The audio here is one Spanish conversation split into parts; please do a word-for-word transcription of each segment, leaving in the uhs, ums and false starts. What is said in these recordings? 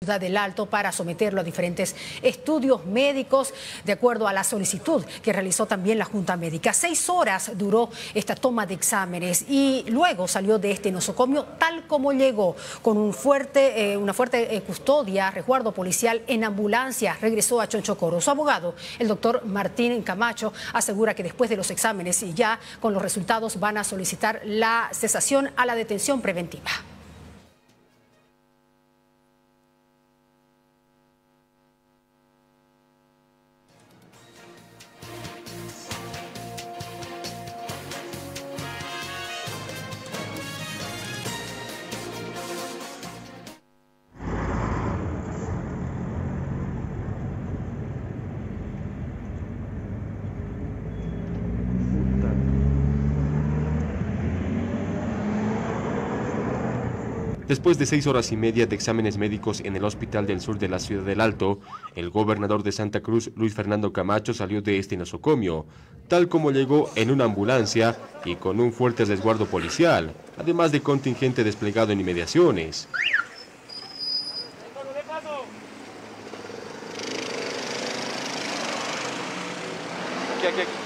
del Alto para someterlo a diferentes estudios médicos, de acuerdo a la solicitud que realizó también la Junta Médica. Seis horas duró esta toma de exámenes y luego salió de este nosocomio tal como llegó, con un fuerte, eh, una fuerte eh, custodia, resguardo policial en ambulancia. Regresó a Chonchocoro. Su abogado, el doctor Martín Camacho, asegura que después de los exámenes y ya con los resultados van a solicitar la cesación a la detención preventiva. Después de seis horas y media de exámenes médicos en el Hospital del Sur de la Ciudad del Alto, el gobernador de Santa Cruz, Luis Fernando Camacho, salió de este nosocomio, tal como llegó en una ambulancia y con un fuerte resguardo policial, además de contingente desplegado en inmediaciones. Aquí, aquí, aquí.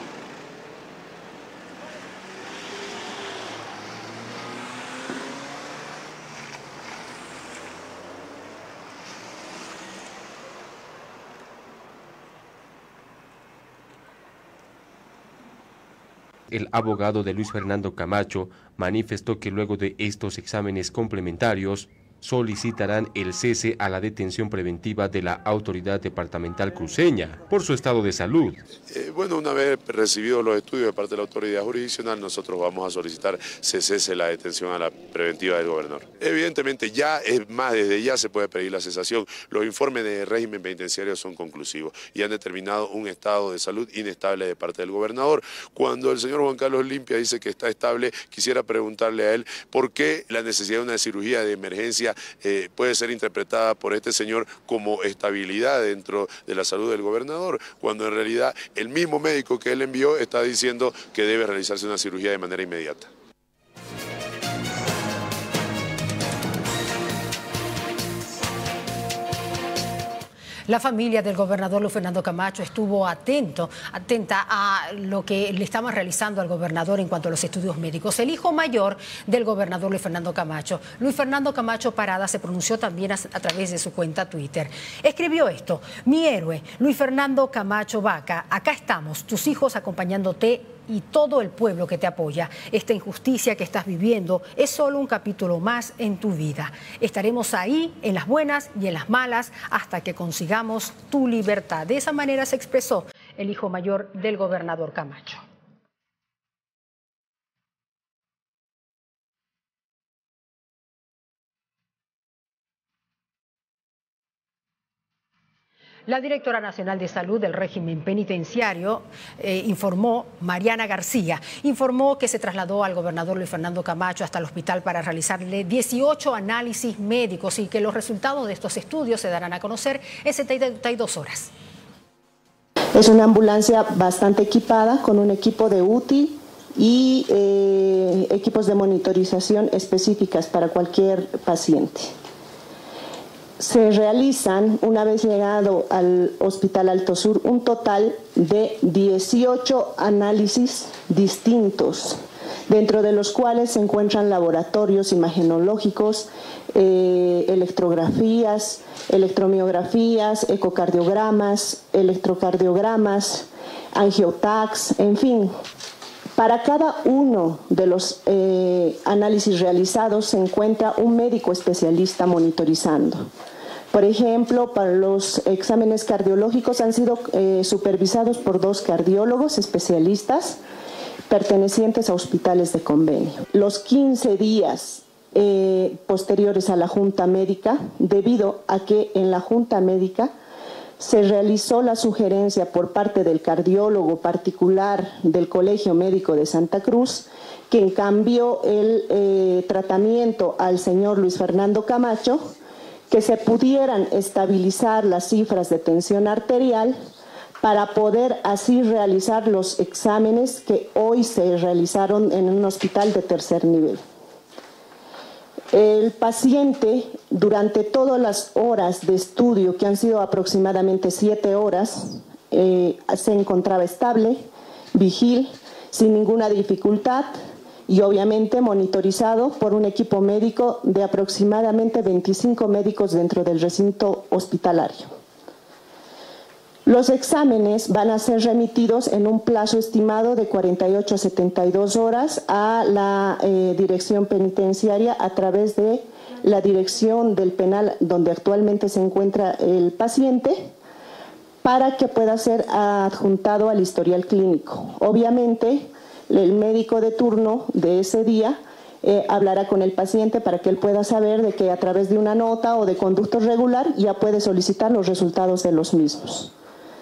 El abogado de Luis Fernando Camacho manifestó que luego de estos exámenes complementarios solicitarán el cese a la detención preventiva de la autoridad departamental cruceña por su estado de salud. Eh, bueno, una vez recibidos los estudios de parte de la autoridad jurisdiccional, nosotros vamos a solicitar se cese la detención a la preventiva del gobernador. Evidentemente ya, es más, desde ya se puede pedir la cesación. Los informes de régimen penitenciario son conclusivos y han determinado un estado de salud inestable de parte del gobernador. Cuando el señor Juan Carlos Limpia dice que está estable, quisiera preguntarle a él por qué la necesidad de una cirugía de emergencia Eh, puede ser interpretada por este señor como estabilidad dentro de la salud del gobernador, cuando en realidad el mismo médico que él envió está diciendo que debe realizarse una cirugía de manera inmediata. La familia del gobernador Luis Fernando Camacho estuvo atento, atenta a lo que le estaban realizando al gobernador en cuanto a los estudios médicos. El hijo mayor del gobernador Luis Fernando Camacho, Luis Fernando Camacho Parada, se pronunció también a, a través de su cuenta Twitter. Escribió esto: mi héroe, Luis Fernando Camacho Vaca, acá estamos, tus hijos acompañándote y todo el pueblo que te apoya. Esta injusticia que estás viviendo es solo un capítulo más en tu vida. Estaremos ahí en las buenas y en las malas hasta que consigamos tu libertad. De esa manera se expresó el hijo mayor del gobernador Camacho. La directora nacional de salud del régimen penitenciario eh, informó, Mariana García, informó que se trasladó al gobernador Luis Fernando Camacho hasta el hospital para realizarle dieciocho análisis médicos y que los resultados de estos estudios se darán a conocer en setenta y dos horas. Es una ambulancia bastante equipada con un equipo de U T I y eh, equipos de monitorización específicas para cualquier paciente. Se realizan, una vez llegado al Hospital Alto Sur, un total de dieciocho análisis distintos, dentro de los cuales se encuentran laboratorios imagenológicos, eh, electrografías, electromiografías, ecocardiogramas, electrocardiogramas, angiotacs, en fin. Para cada uno de los eh, análisis realizados se encuentra un médico especialista monitorizando. Por ejemplo, para los exámenes cardiológicos han sido eh, supervisados por dos cardiólogos especialistas pertenecientes a hospitales de convenio. Los quince días eh, posteriores a la Junta Médica, debido a que en la Junta Médica se realizó la sugerencia por parte del cardiólogo particular del Colegio Médico de Santa Cruz, quien cambió el eh, tratamiento al señor Luis Fernando Camacho, que se pudieran estabilizar las cifras de tensión arterial para poder así realizar los exámenes que hoy se realizaron en un hospital de tercer nivel. El paciente, durante todas las horas de estudio, que han sido aproximadamente siete horas, eh, se encontraba estable, vigil, sin ninguna dificultad y obviamente monitorizado por un equipo médico de aproximadamente veinticinco médicos dentro del recinto hospitalario. Los exámenes van a ser remitidos en un plazo estimado de cuarenta y ocho a setenta y dos horas a la eh, dirección penitenciaria a través de la dirección del penal donde actualmente se encuentra el paciente, para que pueda ser adjuntado al historial clínico. Obviamente, el médico de turno de ese día eh, hablará con el paciente para que él pueda saber de que a través de una nota o de conducto regular ya puede solicitar los resultados de los mismos.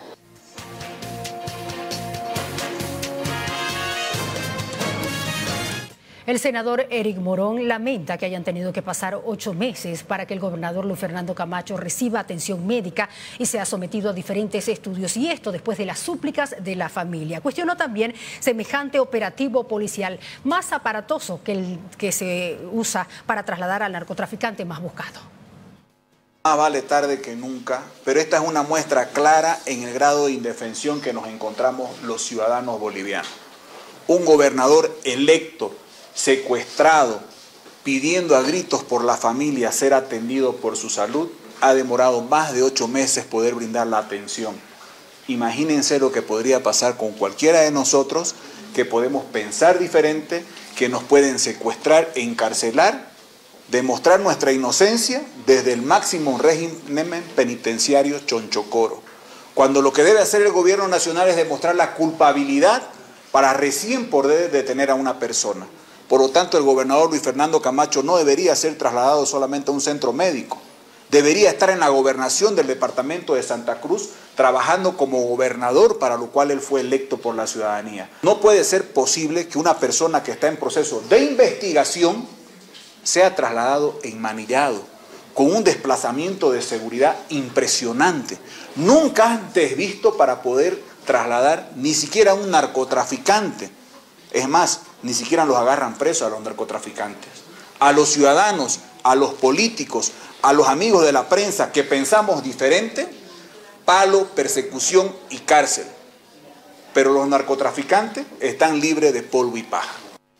El senador Eric Morón lamenta que hayan tenido que pasar ocho meses para que el gobernador Luis Fernando Camacho reciba atención médica y sea sometido a diferentes estudios, y esto después de las súplicas de la familia. Cuestionó también semejante operativo policial más aparatoso que el que se usa para trasladar al narcotraficante más buscado. Más vale tarde que nunca, pero esta es una muestra clara en el grado de indefensión que nos encontramos los ciudadanos bolivianos. Un gobernador electo, secuestrado, pidiendo a gritos por la familia ser atendido por su salud, ha demorado más de ocho meses poder brindar la atención. Imagínense lo que podría pasar con cualquiera de nosotros, que podemos pensar diferente, que nos pueden secuestrar, encarcelar, demostrar nuestra inocencia desde el máximo régimen penitenciario Chonchocoro, cuando lo que debe hacer el gobierno nacional es demostrar la culpabilidad para recién poder detener a una persona. Por lo tanto, el gobernador Luis Fernando Camacho no debería ser trasladado solamente a un centro médico. Debería estar en la gobernación del departamento de Santa Cruz, trabajando como gobernador, para lo cual él fue electo por la ciudadanía. No puede ser posible que una persona que está en proceso de investigación sea trasladado enmanillado, con un desplazamiento de seguridad impresionante, nunca antes visto para poder trasladar ni siquiera a un narcotraficante. Es más, ni siquiera los agarran presos a los narcotraficantes. A los ciudadanos, a los políticos, a los amigos de la prensa que pensamos diferente, palo, persecución y cárcel. Pero los narcotraficantes están libres de polvo y paja.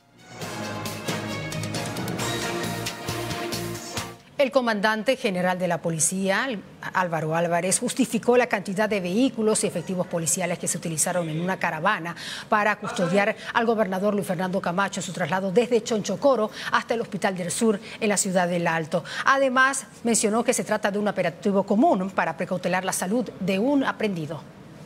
El comandante general de la policía, Álvaro Álvarez, justificó la cantidad de vehículos y efectivos policiales que se utilizaron en una caravana para custodiar al gobernador Luis Fernando Camacho en su traslado desde Chonchocoro hasta el Hospital del Sur en la ciudad del Alto. Además, mencionó que se trata de un operativo común para precautelar la salud de un aprehendido.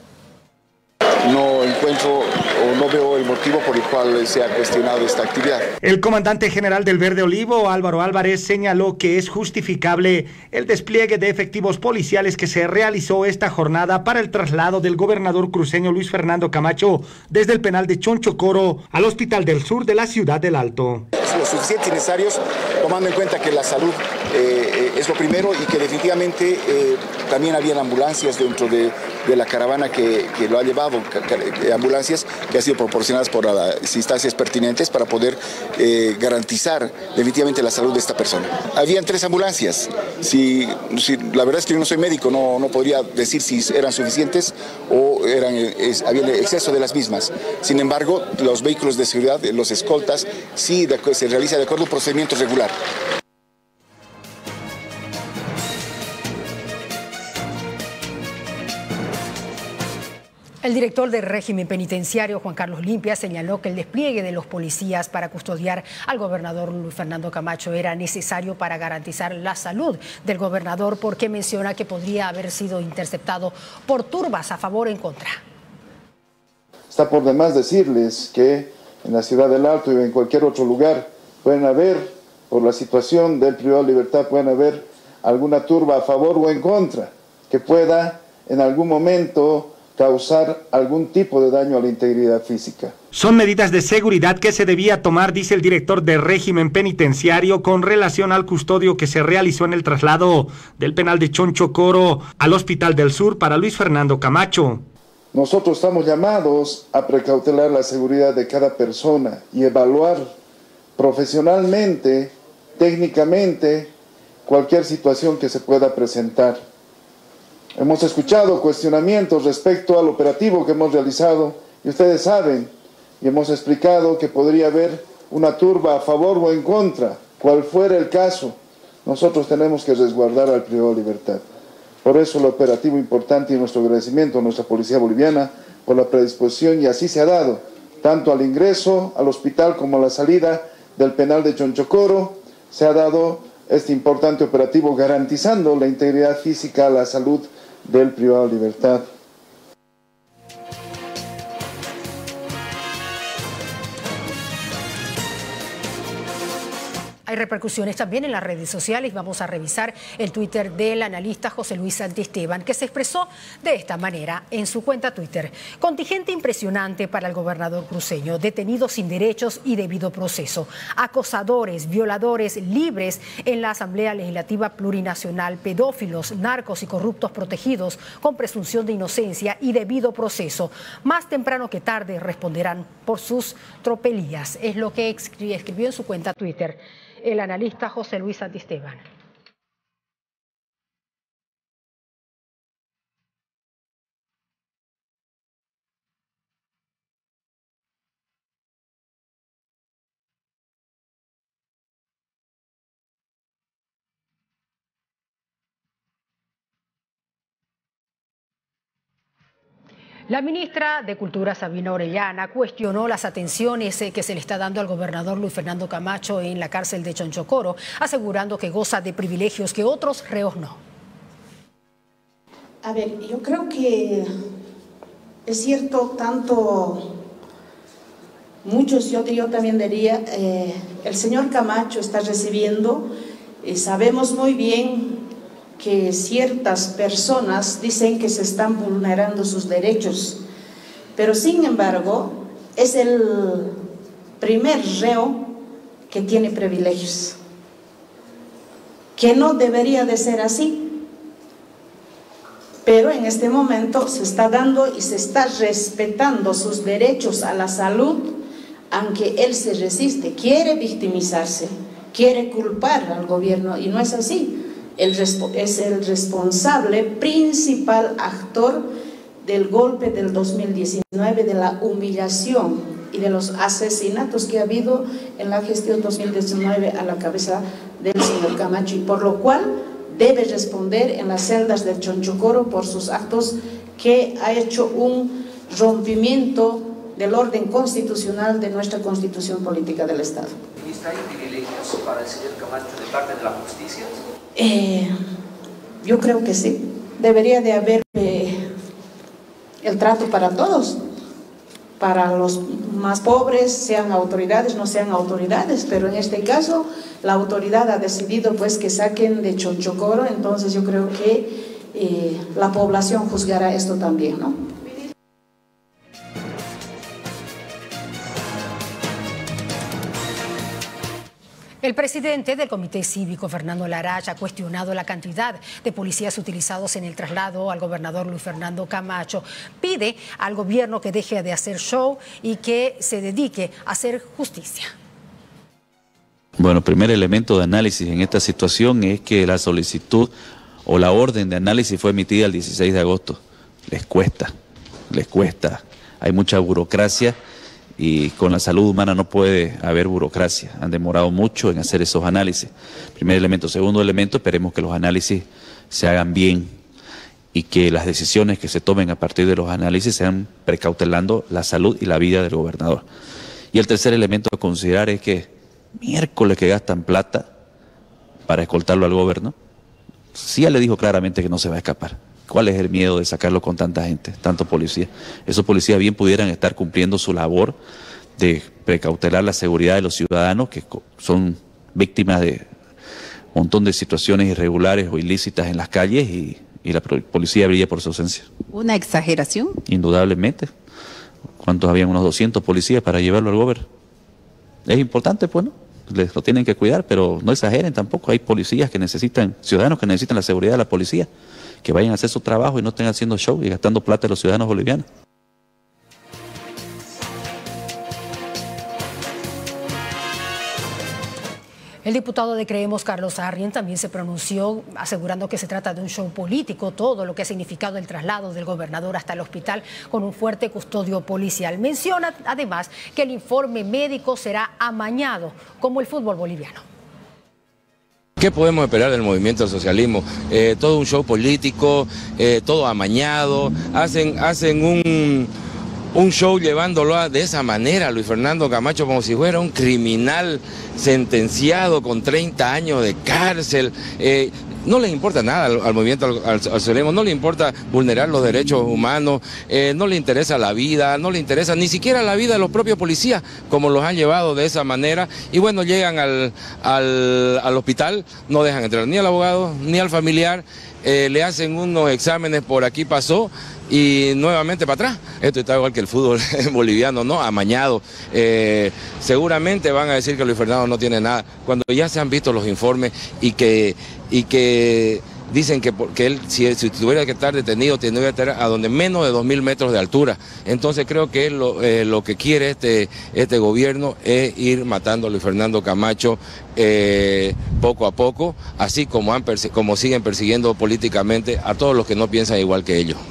No encuentro o no veo el motivo por el cual se ha cuestionado esta actividad. El comandante general del Verde Olivo, Álvaro Álvarez, señaló que es justificable el despliegue de efectivos policiales que se realizó esta jornada para el traslado del gobernador cruceño Luis Fernando Camacho desde el penal de Chonchocoro al Hospital del Sur de la ciudad del Alto. Los suficientes y necesarios, tomando en cuenta que la salud eh, es lo primero y que definitivamente eh, también habían ambulancias dentro de, de la caravana que, que lo ha llevado, ambulancias que han sido proporcionadas por las instancias pertinentes para poder eh, garantizar definitivamente la salud de esta persona. Habían tres ambulancias. Si, si, la verdad es que yo no soy médico, no, no podría decir si eran suficientes o eran, es, había exceso de las mismas. Sin embargo, los vehículos de seguridad, los escoltas, sí de, se realiza de acuerdo a un procedimiento regular. El director del régimen penitenciario, Juan Carlos Limpia, señaló que el despliegue de los policías para custodiar al gobernador Luis Fernando Camacho era necesario para garantizar la salud del gobernador, porque menciona que podría haber sido interceptado por turbas a favor o en contra. Está por demás decirles que en la ciudad del Alto y en cualquier otro lugar pueden haber, por la situación del privado de libertad, pueden haber alguna turba a favor o en contra que pueda en algún momento causar algún tipo de daño a la integridad física. Son medidas de seguridad que se debía tomar, dice el director del régimen penitenciario, con relación al custodio que se realizó en el traslado del penal de Chonchocoro al Hospital del Sur para Luis Fernando Camacho. Nosotros estamos llamados a precautelar la seguridad de cada persona y evaluar profesionalmente técnicamente cualquier situación que se pueda presentar. Hemos escuchado cuestionamientos respecto al operativo que hemos realizado y ustedes saben, y hemos explicado que podría haber una turba a favor o en contra, cual fuera el caso. Nosotros tenemos que resguardar al privado de libertad. Por eso el operativo importante y nuestro agradecimiento a nuestra policía boliviana por la predisposición, y así se ha dado, tanto al ingreso al hospital como a la salida del penal de Chonchocoro, se ha dado este importante operativo garantizando la integridad física, la salud del privado de libertad. Hay repercusiones también en las redes sociales. Vamos a revisar el Twitter del analista José Luis Santisteban, que se expresó de esta manera en su cuenta Twitter. Contingente impresionante para el gobernador cruceño, detenidos sin derechos y debido proceso, acosadores, violadores libres en la Asamblea Legislativa Plurinacional, pedófilos, narcos y corruptos protegidos con presunción de inocencia y debido proceso. Más temprano que tarde responderán por sus tropelías. Es lo que escribió en su cuenta Twitter el analista José Luis Santisteban. La ministra de Cultura, Sabina Orellana, cuestionó las atenciones que se le está dando al gobernador Luis Fernando Camacho en la cárcel de Chonchocoro, asegurando que goza de privilegios que otros reos no. A ver, yo creo que es cierto, tanto muchos, yo, yo también diría, eh, el señor Camacho está recibiendo, eh, sabemos muy bien que ciertas personas dicen que se están vulnerando sus derechos, pero sin embargo es el primer reo que tiene privilegios, que no debería de ser así, pero en este momento se está dando y se está respetando sus derechos a la salud, aunque él se resiste, quiere victimizarse, quiere culpar al gobierno, y no es así. Él es el responsable principal actor del golpe del dos mil diecinueve, de la humillación y de los asesinatos que ha habido en la gestión dos mil diecinueve a la cabeza del señor Camacho, y por lo cual debe responder en las celdas del Chonchocoro por sus actos, que ha hecho un rompimiento del orden constitucional de nuestra Constitución Política del Estado. ¿Hay privilegios para el señor Camacho de parte de la justicia? Eh, yo creo que sí. Debería de haber eh, el trato para todos, para los más pobres, sean autoridades, no sean autoridades, pero en este caso la autoridad ha decidido pues que saquen de Chonchocoro, entonces yo creo que eh, la población juzgará esto también, ¿no? El presidente del Comité Cívico, Fernando Larach, ha cuestionado la cantidad de policías utilizados en el traslado al gobernador Luis Fernando Camacho. Pide al gobierno que deje de hacer show y que se dedique a hacer justicia. Bueno, primer elemento de análisis en esta situación es que la solicitud o la orden de análisis fue emitida el dieciséis de agosto. Les cuesta, les cuesta. Hay mucha burocracia. Y con la salud humana no puede haber burocracia. Han demorado mucho en hacer esos análisis. Primer elemento. Segundo elemento, esperemos que los análisis se hagan bien y que las decisiones que se tomen a partir de los análisis sean precautelando la salud y la vida del gobernador. Y el tercer elemento a considerar es que miércoles que gastan plata para escoltarlo al gobierno, sí ya le dijo claramente que no se va a escapar. ¿Cuál es el miedo de sacarlo con tanta gente, tanto policía? Esos policías bien pudieran estar cumpliendo su labor de precautelar la seguridad de los ciudadanos que son víctimas de un montón de situaciones irregulares o ilícitas en las calles y, y la policía brilla por su ausencia. ¿Una exageración? Indudablemente. ¿Cuántos habían? Unos doscientos policías para llevarlo al gobierno. Es importante, pues, ¿no? Les lo tienen que cuidar, pero no exageren tampoco. Hay policías que necesitan, ciudadanos que necesitan la seguridad de la policía, que vayan a hacer su trabajo y no estén haciendo show y gastando plata de los ciudadanos bolivianos. El diputado de Creemos, Carlos Arrien, también se pronunció asegurando que se trata de un show político, todo lo que ha significado el traslado del gobernador hasta el hospital con un fuerte custodio policial. Menciona además que el informe médico será amañado, como el fútbol boliviano. ¿Qué podemos esperar del movimiento del socialismo? Eh, todo un show político, eh, todo amañado, hacen, hacen un... un show llevándolo a, de esa manera a Luis Fernando Camacho como si fuera un criminal sentenciado con treinta años de cárcel. Eh, no les importa nada al, al movimiento al, al, al socialismo, no le importa vulnerar los derechos humanos, eh, no le interesa la vida, no le interesa ni siquiera la vida de los propios policías, como los han llevado de esa manera. Y bueno, llegan al, al, al hospital, no dejan entrar ni al abogado ni al familiar, eh, le hacen unos exámenes, por aquí pasó, y nuevamente para atrás. Esto está igual que el fútbol boliviano, ¿no? Amañado. Eh, seguramente van a decir que Luis Fernando no tiene nada, cuando ya se han visto los informes y que, y que dicen que, que él, si, si tuviera que estar detenido, tendría que estar a donde menos de dos mil metros de altura. Entonces creo que él, lo, eh, lo que quiere este, este gobierno es ir matando a Luis Fernando Camacho eh, poco a poco, así como, han, como siguen persiguiendo políticamente a todos los que no piensan igual que ellos.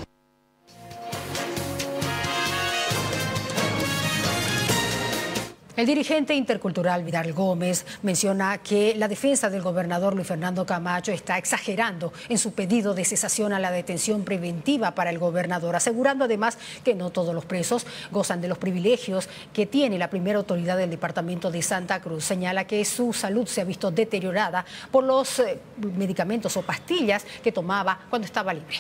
El dirigente intercultural Vidal Gómez menciona que la defensa del gobernador Luis Fernando Camacho está exagerando en su pedido de cesación a la detención preventiva para el gobernador, asegurando además que no todos los presos gozan de los privilegios que tiene la primera autoridad del departamento de Santa Cruz. Señala que su salud se ha visto deteriorada por los eh, medicamentos o pastillas que tomaba cuando estaba libre.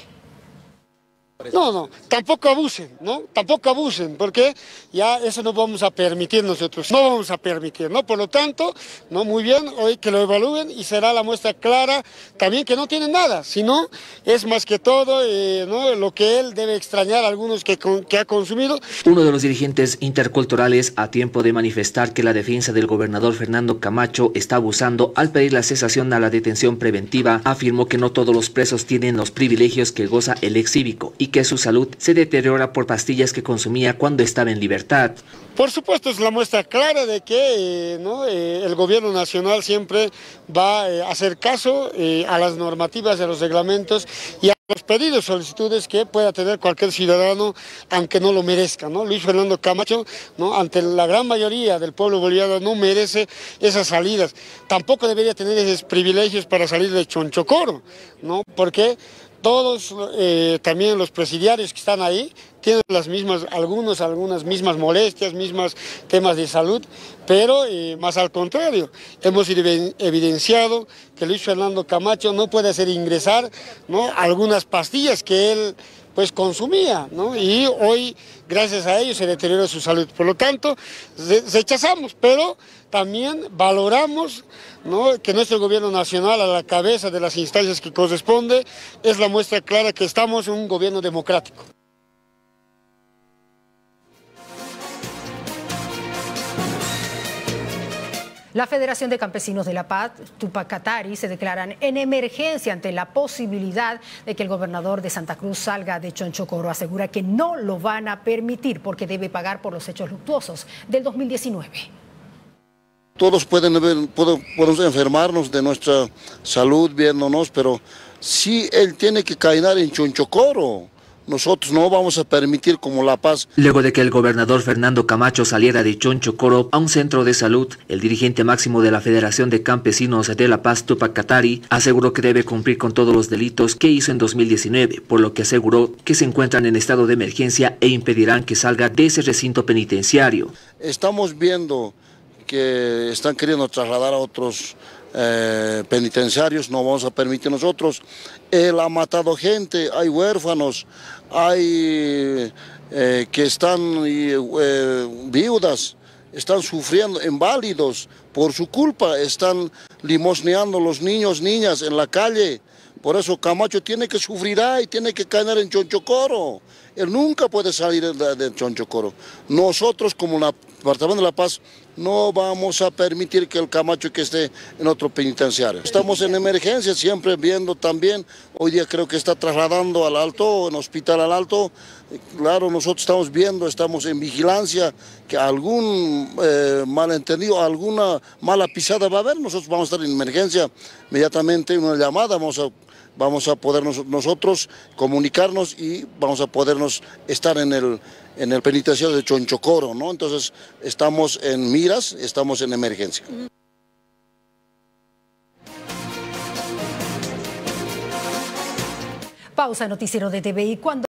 No, no, tampoco abusen, ¿no? Tampoco abusen, porque ya eso no vamos a permitir nosotros, no vamos a permitir, ¿no? Por lo tanto, no, muy bien, hoy que lo evalúen y será la muestra clara también que no tienen nada, sino es más que todo, eh, ¿no? Lo que él debe extrañar a algunos que, que ha consumido. Uno de los dirigentes interculturales, a tiempo de manifestar que la defensa del gobernador Fernando Camacho está abusando al pedir la cesación a la detención preventiva, afirmó que no todos los presos tienen los privilegios que goza el ex cívico y que su salud se deteriora por pastillas que consumía cuando estaba en libertad. Por supuesto, es la muestra clara de que eh, ¿no? eh, el gobierno nacional siempre va eh, a hacer caso eh, a las normativas, a los reglamentos y a los pedidos, solicitudes que pueda tener cualquier ciudadano, aunque no lo merezca, ¿no? Luis Fernando Camacho, ¿no? Ante la gran mayoría del pueblo boliviano, no merece esas salidas. Tampoco debería tener esos privilegios para salir de Chonchocoro, ¿no? Porque todos, eh, también los presidiarios que están ahí, tienen las mismas, algunos, algunas mismas molestias, mismos temas de salud, pero eh, más al contrario, hemos evidenciado que Luis Fernando Camacho no puede hacer ingresar, ¿no? algunas pastillas que él pues consumía, ¿no? Y hoy, gracias a ello, se deteriora su salud. Por lo tanto, rechazamos, pero también valoramos, ¿no? que nuestro gobierno nacional, a la cabeza de las instancias que corresponde, es la muestra clara que estamos en un gobierno democrático. La Federación de Campesinos de La Paz, Tupac Katari, se declaran en emergencia ante la posibilidad de que el gobernador de Santa Cruz salga de Chonchocoro. Asegura que no lo van a permitir porque debe pagar por los hechos luctuosos del dos mil diecinueve. Todos pueden podemos enfermarnos de nuestra salud viéndonos, pero sí él tiene que caer en Chonchocoro. Nosotros no vamos a permitir como La Paz. Luego de que el gobernador Fernando Camacho saliera de Chonchocoro a un centro de salud, el dirigente máximo de la Federación de Campesinos de La Paz, Tupac Katari, aseguró que debe cumplir con todos los delitos que hizo en dos mil diecinueve, por lo que aseguró que se encuentran en estado de emergencia e impedirán que salga de ese recinto penitenciario. Estamos viendo que están queriendo trasladar a otros eh, penitenciarios, no vamos a permitir nosotros. Él ha matado gente, hay huérfanos, hay eh, que están eh, viudas, están sufriendo, inválidos, por su culpa están limosneando los niños, niñas en la calle. Por eso Camacho tiene que sufrir ahí, tiene que caer en Chonchocoro. Él nunca puede salir de, de Chonchocoro. Nosotros como la Departamento de La Paz, no vamos a permitir que el Camacho que esté en otro penitenciario. Estamos en emergencia, siempre viendo también, hoy día creo que está trasladando al Alto, en Hospital al Alto. Claro, nosotros estamos viendo, estamos en vigilancia, que algún eh, malentendido, alguna mala pisada va a haber, nosotros vamos a estar en emergencia, inmediatamente una llamada, vamos a, vamos a poder nos, nosotros comunicarnos y vamos a podernos estar en el, en el penitenciario de Chonchocoro, ¿no? Entonces estamos en miras, estamos en emergencia. Pausa, noticiero de T V I. Cuando